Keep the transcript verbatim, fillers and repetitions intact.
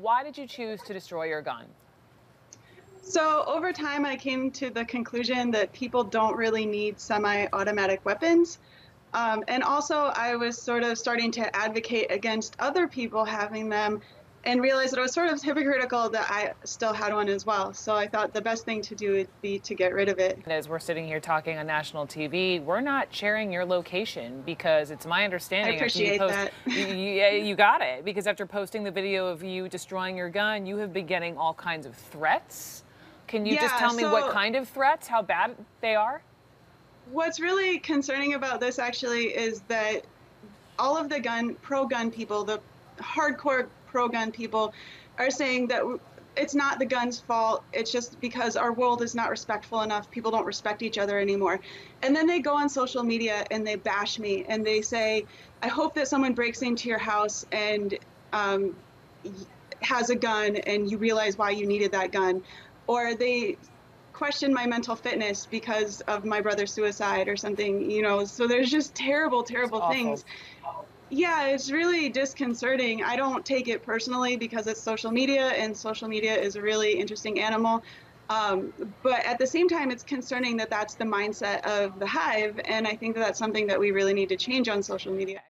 Why did you choose to destroy your gun? So over time, I came to the conclusion that people don't really need semi-automatic weapons. Um, and also, I was sort of starting to advocate against other people having them and realized that it was sort of hypocritical that I still had one as well. So I thought the best thing to do would be to get rid of it. As we're sitting here talking on national T V, we're not sharing your location because it's my I understanding after you appreciate post, that. you, you, you got it, because after posting the video of you destroying your gun, you have been getting all kinds of threats. Can you just Yeah, tell me what so kind of threats, how bad they are? what's really concerning about this actually is that all of the gun pro-gun people, the hardcore pro-gun people, are saying that it's not the gun's fault. It's just because our world is not respectful enough. People don't respect each other anymore. And then they go on social media and they bash me and they say, I hope that someone breaks into your house and um, has a gun and you realize why you needed that gun. Or they question my mental fitness because of my brother's suicide or something, you know. So there's just terrible, It's terrible awful. things. Yeah, it's really disconcerting. I don't take it personally because it's social media, and social media is a really interesting animal. Um, but at the same time, it's concerning that that's the mindset of the hive, and I think that that's something that we really need to change on social media.